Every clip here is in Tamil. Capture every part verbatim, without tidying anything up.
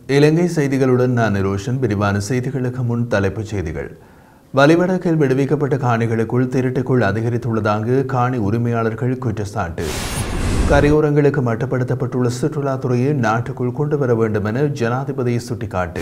இலங்கை செய்திகளுடன் நான் நிரோஷன். விரிவான செய்திகளுக்கு முன் தலைப்புச் செய்திகள். வலிவடக்கில் விடுவிக்கப்பட்ட காணிகளுக்குள் திருட்டுக்குள் அதிகரித்துள்ளதாக காணி உரிமையாளர்கள் குற்றச்சாட்டு. கரையோரங்களுக்கு மட்டுப்படுத்தப்பட்டுள்ள சுற்றுலாத்துறையை நாட்டுக்குள் கொண்டுவர வேண்டும் என ஜனாதிபதி சுட்டிக்காட்டு.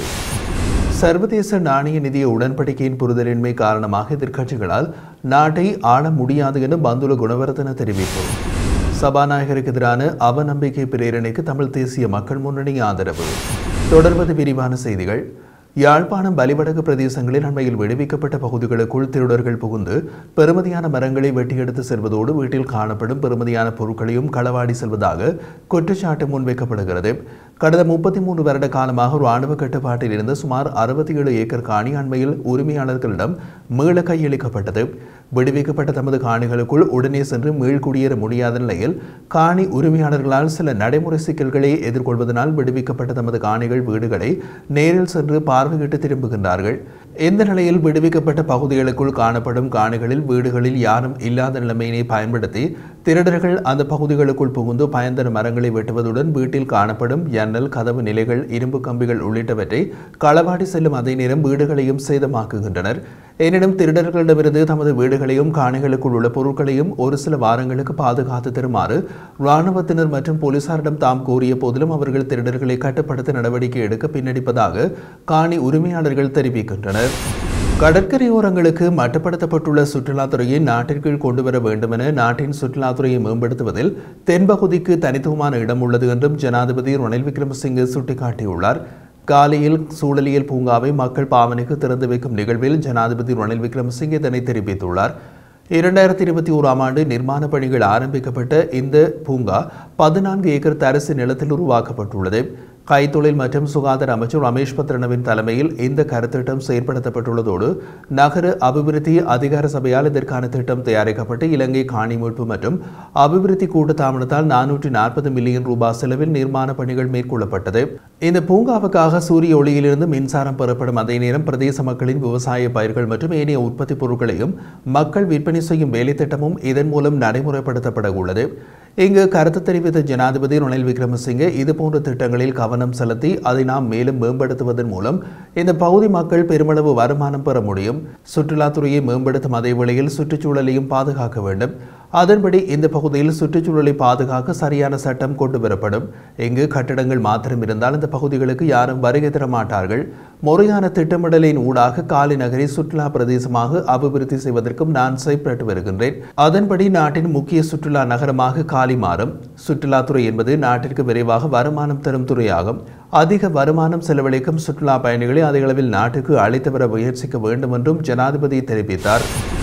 சர்வதேச நாணய நிதிய உடன்படிக்கையின் புரிதலின்மை காரணமாக எதிர்க்கட்சிகளால் நாட்டை ஆள முடியாது என பந்துல குணவர்தன தெரிவிப்பு. சபாநாயகருக்கு எதிரான அவநம்பிக்கை பிரேரணைக்கு தமிழ் தேசிய மக்கள் முன்னணி ஆதரவு. தொடர்வது விரிவான செய்திகள். யாழ்ப்பாணம் வலிவடக்கு பிரதேசங்களில் அண்மையில் விடுவிக்கப்பட்ட பகுதிகளுக்குள் திருடர்கள் புகுந்து பெறுமதியான மரங்களை வெட்டியெடுத்து செல்வதோடு வீட்டில் காணப்படும் பெறுமதியான பொருட்களையும் களவாடி செல்வதாக குற்றச்சாட்டு முன்வைக்கப்படுகிறது. கடந்த முப்பத்தி மூன்று வருட காலமாக ராணுவ கட்டுப்பாட்டில் இருந்த சுமார் அறுபத்தி ஏழு ஏக்கர் காணி அண்மையில் உரிமையாளர்களிடம் மீள கையளிக்கப்பட்டது. விடுவிக்கப்பட்ட தமது காணிகளுக்குள் உடனே சென்று மீள்குடியேற முடியாத நிலையில் காணி உரிமையாளர்களால் சில நடைமுறை சிக்கல்களை எதிர்கொள்வதனால் விடுவிக்கப்பட்ட தமது காணிகள் வீடுகளை நேரில் சென்று பார்வையிட்டு திரும்புகின்றார்கள். இந்த நிலையில் விடுவிக்கப்பட்ட பகுதிகளுக்குள் காணப்படும் காணிகளில் வீடுகளில் யாரும் இல்லாத நிலைமையினை பயன்படுத்தி திருடர்கள் அந்த பகுதிகளுக்குள் புகுந்து பயன்தர மரங்களை வெட்டுவதுடன் வீட்டில் காணப்படும் ஜன்னல், கதவு நிலைகள், இரும்பு கம்பிகள் உள்ளிட்டவற்றை களவாடி செல்லும் அதே நேரம் வீடுகளையும் சேதமாக்குகின்றனர். எனினும் திருடர்களிடமிருந்து தமது வீடுகளையும் காணிகளுக்குள் உள்ள பொருட்களையும் ஒரு சில வாரங்களுக்கு பாதுகாத்து தருமாறு இராணுவத்தினர் மற்றும் போலீசாரிடம் தாம் கோரிய போதிலும் அவர்கள் திருடர்களை கட்டுப்படுத்த நடவடிக்கை எடுக்க பின்னடிப்பதாக காணி உரிமையாளர்கள் தெரிவிக்கின்றனர். கடற்கரையோரங்களுக்கு மட்டுப்படுத்தப்பட்டுள்ள சுற்றுலாத்துறையை நாட்டிற்குள் கொண்டுவர வேண்டும் என நாட்டின் சுற்றுலாத்துறையை மேம்படுத்துவதில் தென்பகுதிக்கு தனித்துவமான இடம் உள்ளது என்றும் ஜனாதிபதி ரணில் விக்ரமசிங்கே சுட்டிக்காட்டியுள்ளார். காலியில் சூழலியல் பூங்காவை மக்கள் பாவனைக்கு திறந்து வைக்கும் நிகழ்வில் ஜனாதிபதி ரணில் விக்ரமசிங்கே இதனை தெரிவித்துள்ளார். இரண்டாயிரத்தி இருபத்தி ஓராம் ஆண்டு நிர்மாண பணிகள் ஆரம்பிக்கப்பட்ட இந்த பூங்கா பதினான்கு ஏக்கர் தரிசு நிலத்தில் உருவாக்கப்பட்டுள்ளது. கைத்தொழில் மற்றும் சுகாதார அமைச்சர் ரமேஷ் பத்ரனவின் தலைமையில் இந்த கருத்திட்டம் செயற்படுத்தப்பட்டுள்ளதோடு நகர அபிவிருத்தி அதிகார சபையால் இதற்கான திட்டம் தயாரிக்கப்பட்டு இலங்கை காணி மீட்பு மற்றும் அபிவிருத்தி கூட்டுத்தாபனத்தால் நானூற்றி நாற்பது மில்லியன் ரூபாய் செலவில் நிர்மாண பணிகள் மேற்கொள்ளப்பட்டது. இந்த பூங்காவுக்காக சூரிய ஒளியிலிருந்து மின்சாரம் பெறப்படும் அதே நேரம் பிரதேச மக்களின் விவசாய பயிர்கள் மற்றும் ஏனைய உற்பத்தி பொருட்களையும் மக்கள் விற்பனை செய்யும் வேலை திட்டமும் இதன் மூலம் நடைமுறைப்படுத்தப்பட உள்ளது. இங்கு கருத்து தெரிவித்த ஜனாதிபதி ரணில் விக்ரமசிங்கே இதுபோன்ற திட்டங்களில் கவனம் செலுத்தி அதை நாம் மேலும் மேம்படுத்துவதன் மூலம் இந்த பகுதி மக்கள் பெருமளவு வருமானம் பெற முடியும். சுற்றுலாத்துறையை மேம்படுத்தும் அதே வேளையில் சுற்றுச்சூழலையும் பாதுகாக்க வேண்டும். அதன்படி இந்த பகுதியில் சுற்றுச்சூழலை பாதுகாக்க சரியான சட்டம் கொண்டு வரப்படும். இங்கு கட்டடங்கள் மாத்திரம் இருந்தால் இந்த பகுதிகளுக்கு யாரும் வருகை தர மாட்டார்கள். முறையான திட்டமிடலின் ஊடாக காலி நகரை சுற்றுலா பிரதேசமாக அபிவிருத்தி செய்வதற்கும் நான் செயற்பட்டு வருகின்றேன். அதன்படி நாட்டின் முக்கிய சுற்றுலா நகரமாக காலி மாறும். சுற்றுலாத்துறை என்பது நாட்டிற்கு விரைவாக வருமானம் தரும் துறையாகும். அதிக வருமானம் செலவழிக்கும் சுற்றுலா பயணிகளை அதிக அளவில் நாட்டுக்கு அழைத்து வர முயற்சிக்க வேண்டும் என்றும் ஜனாதிபதி தெரிவித்தார்.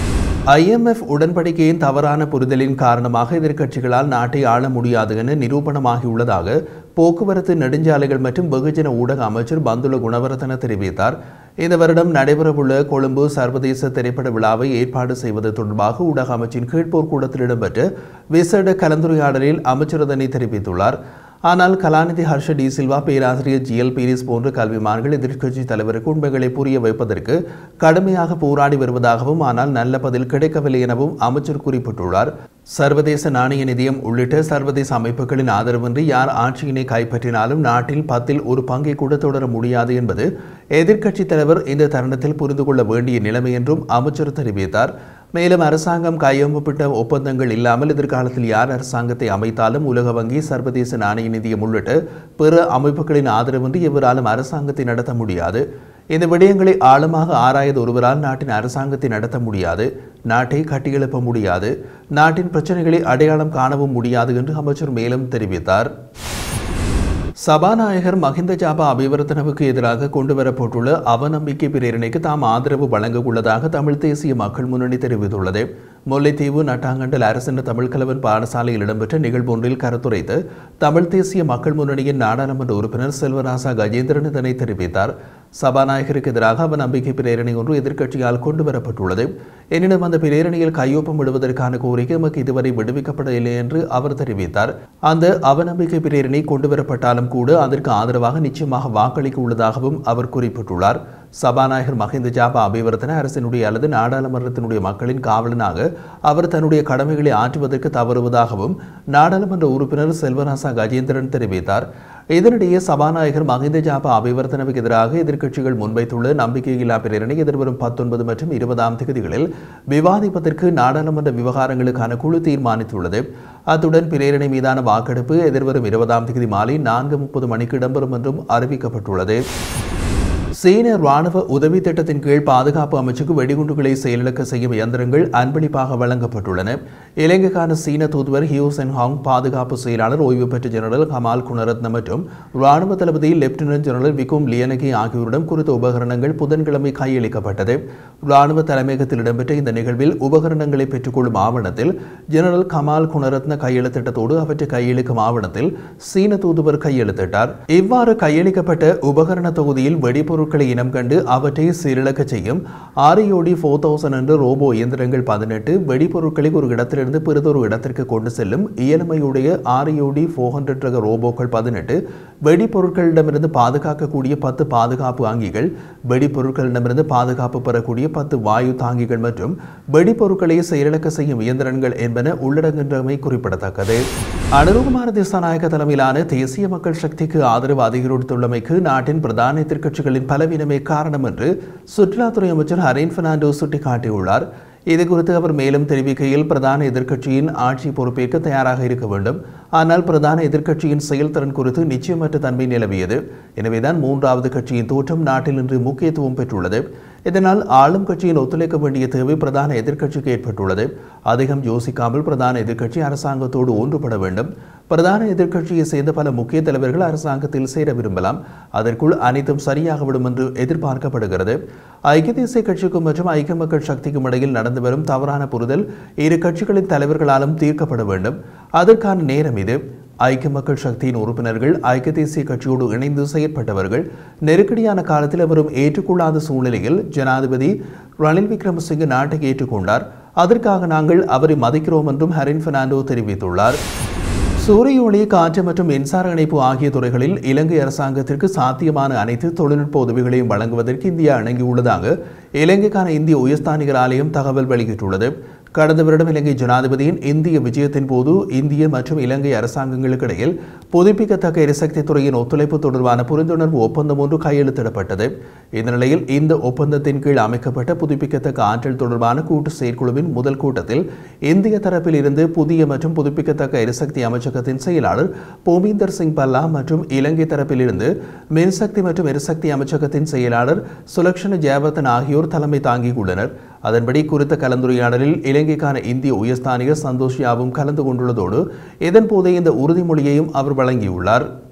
ஐ எம் எஃப் உடன்படிக்கையின் தவறான புரிதலின் காரணமாக எதிர்க்கட்சிகளால் நாட்டை ஆள முடியாது என நிரூபணமாகியுள்ளதாக போக்குவரத்து, நெடுஞ்சாலைகள் மற்றும் வெகுஜன ஊடக அமைச்சர் பந்துல குணவர்தன தெரிவித்தார். இந்த வருடம் நடைபெறவுள்ள கொழும்பு சர்வதேச திரைப்பட விழாவை ஏற்பாடு செய்வது தொடர்பாக ஊடக அமைச்சின் கீழ்ப்போர் கூடத்தில் இடம்பெற்ற விசேட கலந்துரையாடலில் அமைச்சர் இதனை தெரிவித்துள்ளார். ஆனால் கலாநிதி ஹர்ஷ டி சில்வா, பேராசிரியர் ஜி எல் பீரிஸ் போன்ற கல்விமான்கள் எதிர்க்கட்சி தலைவருக்கு உண்மைகளை புரிய வைப்பதற்கு கடுமையாக போராடி வருவதாகவும் ஆனால் நல்ல பதில் கிடைக்கவில்லை எனவும் அமைச்சர் குறிப்பிட்டுள்ளார். சர்வதேச நாணய நிதியம் உள்ளிட்ட சர்வதேச அமைப்புகளின் ஆதரவின்றி யார் ஆட்சியினை கைப்பற்றினாலும் நாட்டில் பத்தில் ஒரு பங்கை கூட தொடர முடியாது என்பது எதிர்க்கட்சித் தலைவர் இந்த தருணத்தில் புரிந்து கொள்ள வேண்டிய நிலைமை என்றும் அமைச்சர் தெரிவித்தார். மேலும் அரசாங்கம் கையொப்பமிட்ட ஒப்பந்தங்கள் இல்லாமல் எதிர்காலத்தில் யார் அரசாங்கத்தை அமைத்தாலும் உலக வங்கி, சர்வதேச நாணய நிதியம் உள்ளிட்ட பிற அமைப்புகளின் ஆதரவின்றி எவராலும் அரசாங்கத்தை நடத்த முடியாது. இந்த விடயங்களை ஆழமாக ஆராய்ந்த ஒருவரால் நாட்டின் அரசாங்கத்தை நடத்த முடியாது, நாட்டை கட்டியெழுப்ப முடியாது, நாட்டின் பிரச்சனைகளை அடையாளம் காணவும் முடியாது என்று அமைச்சர் மேலும் தெரிவித்தார். சபாநாயகர் மஹிந்த ஜாபா அபிவர்த்தனவுக்கு எதிராக கொண்டுவரப்பட்டுள்ள அவநம்பிக்கை பிரேரணைக்கு தாம் ஆதரவு வழங்க உள்ளதாக தமிழ் தேசிய மக்கள் முன்னணி தெரிவித்துள்ளது. முல்லைத்தீவு நட்டாங்கண்டல் அரசின் தமிழ் கலவன் பாடசாலையில் இடம்பெற்ற நிகழ்வொன்றில் கருத்துரைத்து தமிழ் தேசிய மக்கள் முன்னணியின் நாடாளுமன்ற உறுப்பினர் செல்வராசா கஜேந்திரன் இதனை தெரிவித்தார். சபாநாயகருக்கு எதிராக அவநம்பிக்கை பிரேரணை ஒன்று எதிர்க்கட்சியால் கொண்டுவரப்பட்டுள்ளது. எனினும் அந்த பிரேரணையில் கையொப்பம் விடுவதற்கான கோரிக்கை நமக்கு இதுவரை விடுவிக்கப்படவில்லை என்று அவர் தெரிவித்தார். அந்த அவநம்பிக்கை பிரேரணை கொண்டுவரப்பட்டாலும் கூட அதற்கு ஆதரவாக நிச்சயமாக வாக்களிக்க உள்ளதாகவும் அவர் குறிப்பிட்டுள்ளார். சபாநாயகர் மஹிந்த ஜாபா அபிவர்த்தன அரசினுடைய அல்லது நாடாளுமன்றத்தினுடைய மக்களின் காவலனாக அவர் தன்னுடைய கடமைகளை ஆற்றுவதற்கு தவறுவதாகவும் நாடாளுமன்ற உறுப்பினர் செல்வராசா கஜேந்திரன் தெரிவித்தார். இதனிடையே சபாநாயகர் மஹிந்த ஜாபா அபிவர்த்தனவுக்கு எதிராக எதிர்க்கட்சிகள் முன்வைத்துள்ள நம்பிக்கையில்லா பிரேரணை எதிர்வரும் பத்தொன்பது மற்றும் இருபதாம் தேதிகளில் விவாதிப்பதற்கு நாடாளுமன்ற விவகாரங்களுக்கான குழு தீர்மானித்துள்ளது. அத்துடன் பிரேரணை மீதான வாக்கெடுப்பு எதிர்வரும் இருபதாம் தேதி மாலை நான்கு முப்பது மணிக்கு இடம்பெறும் என்றும் அறிவிக்கப்பட்டுள்ளது. சீன ராணுவ உதவி திட்டத்தின் கீழ் பாதுகாப்பு அமைச்சுக்கு வெடிகுண்டுகளை செயலிழக்க செய்யும் இயந்திரங்கள் அன்பளிப்பாக வழங்கப்பட்டுள்ளன. இலங்கைக்கான சீன தூதுவர் ஹியூ சென் ஹாங், பாதுகாப்பு செயலாளர் ஓய்வு பெற்ற ஜெனரல் கமால் குணரத்ன மற்றும் ராணுவ தளபதி லெப்டினன்ட் ஜெனரல் விகும் லியனகி ஆகியோரிடம் குறித்த உபகரணங்கள் புதன்கிழமை கையளிக்கப்பட்டது. ராணுவ தலைமையகத்தில் இடம்பெற்ற இந்த நிகழ்வில் உபகரணங்களை பெற்றுக்கொள்ளும் ஆவணத்தில் ஜெனரல் கமால் குணரத்ன கையெழுத்திட்டத்தோடு அவற்றை கையளிக்கும் ஆவணத்தில் சீன தூதுவர் கையெழுத்திட்டார். இவ்வாறு கையளிக்கப்பட்ட உபகரண தொகுதியில் வெடிபொருட்கள் இனம் கண்டு அவற்றை சீரிழக்க செய்யும் ஆர்இஓடி ஃபோர் தௌசண்ட் என்ற ரோபோ இயந்திரங்கள் பதினெட்டு, வெடிபொருட்களை ஒரு இடத்திலிருந்து பிறிதொரு இடத்திற்கு கொண்டு செல்லும் இயலுமையுடைய ஆர்இஓடி ஃபோர் ஹண்ட்ரட் ரக ரோபோக்கள் பதினெட்டு, வெடிபொருட்களிடமிருந்து பாதுகாக்கக்கூடிய பத்து பாதுகாப்பு அங்கிகள், வெடிபொருட்களிடமிருந்து பாதுகாப்பு பெறக்கூடிய பத்து வாயு தாங்கிகள் மற்றும் வெடிபொருட்களை செயலிழக்க செய்யும் இயந்திரங்கள் என்பன உள்ளடங்குகின்றமை குறிப்பிடத்தக்கது. அனுரகுமார திசாநாயக்க தலைமையிலான தேசிய மக்கள் சக்திக்கு ஆதரவு அதிகரித்துள்ளமைக்கு நாட்டின் பிரதான எதிர்க்கட்சிகளின் பலவீனமே காரணம் என்று சுற்றுலாத்துறை அமைச்சர் ஹரின் பெர்னாண்டோ சுட்டிக்காட்டியுள்ளார். இதுகுறித்து அவர் மேலும் தெரிவிக்கையில், பிரதான எதிர்க்கட்சியின் ஆட்சி பொறுப்பேற்க தயாராக இருக்க வேண்டும். ஆனால் பிரதான எதிர்க்கட்சியின் செயல்திறன் குறித்து நிச்சயமற்ற தன்மை நிலவியது. எனவேதான் மூன்றாவது கட்சியின் தோற்றம் நாட்டில் இன்று முக்கியத்துவம் பெற்றுள்ளது. இதனால் ஆளும் கட்சியின் ஒத்துழைக்க வேண்டிய தேவை பிரதான எதிர்க்கட்சிக்கு ஏற்பட்டுள்ளது. அதிகம் யோசிக்காமல் பிரதான எதிர்க்கட்சி அரசாங்கத்தோடு ஒன்றுபட வேண்டும். பிரதான எதிர்க்கட்சியை சேர்ந்த பல முக்கிய தலைவர்கள் அரசாங்கத்தில் சேர விரும்பலாம். அதற்குள் அனைத்தும் சரியாகவிடும் என்று எதிர்பார்க்கப்படுகிறது. ஐக்கிய தேசிய கட்சிக்கும் மற்றும் ஐக்கிய மக்கள் சக்திக்கும் இடையில் நடந்து வரும் தவறான புரிதல் இரு கட்சிகளின் தலைவர்களாலும் தீர்க்கப்பட வேண்டும். அதற்கான நேரம் இது. ஐக்கிய மக்கள் சக்தியின் உறுப்பினர்கள் ஐக்கிய தேசிய கட்சியோடு இணைந்து செயற்பட்டவர்கள். நெருக்கடியான காலத்தில் அவரும் ஏற்றுக்கொள்ளாத சூழ்நிலையில் ஜனாதிபதி ரணில் விக்ரமசிங்கே நாட்டை ஏற்றுக்கொண்டார். அதற்காக நாங்கள் அவரை மதிக்கிறோம் என்றும் ஹரின் பெர்னாண்டோ தெரிவித்துள்ளார். சூரிய ஒளி, காற்று மற்றும் மின்சார இணைப்பு ஆகிய துறைகளில் இலங்கை அரசாங்கத்திற்கு சாத்தியமான அனைத்து தொழில்நுட்ப உதவிகளையும் வழங்குவதற்கு இந்தியா இணங்கியுள்ளதாக இலங்கைக்கான இந்திய உயர்ஸ்தானிகர் ஆலயம் தகவல் வெளியிட்டுள்ளது. கடந்த வருடம் இலங்கை ஜனாதிபதியின் இந்திய விஜயத்தின் போது இந்திய மற்றும் இலங்கை அரசாங்கங்களுக்கு இடையில் புதுப்பிக்கத்தக்க எரிசக்தி துறையின் ஒத்துழைப்பு தொடர்பான புரிந்துணர்வு ஒப்பந்தம் ஒன்று கையெழுத்திடப்பட்டது. இந்த நிலையில் இந்த ஒப்பந்தத்தின் கீழ் அமைக்கப்பட்ட புதுப்பிக்கத்தக்க ஆற்றல் தொடர்பான கூட்டு செயற்குழுவின் முதல் கூட்டத்தில் இந்திய தரப்பில் இருந்து புதிய மற்றும் புதுப்பிக்கத்தக்க எரிசக்தி அமைச்சகத்தின் செயலாளர் பூமீந்தர் சிங் பல்லா மற்றும் இலங்கை தரப்பில் இருந்து மின்சக்தி மற்றும் எரிசக்தி அமைச்சகத்தின் செயலாளர் சுலக்ஷண ஜெயவர்தன் ஆகியோர் தலைமை தாங்கியுள்ளனர். அதன்படி குறித்த கலந்துரையாடலில் இலங்கைக்கான இந்திய உயர்ஸ்தானிகர் சந்தோஷ் யாவும் கலந்து கொண்டுள்ளதோடு இதன்போதே இந்த உறுதிமொழியையும் அவர் வழங்கியுள்ளார்.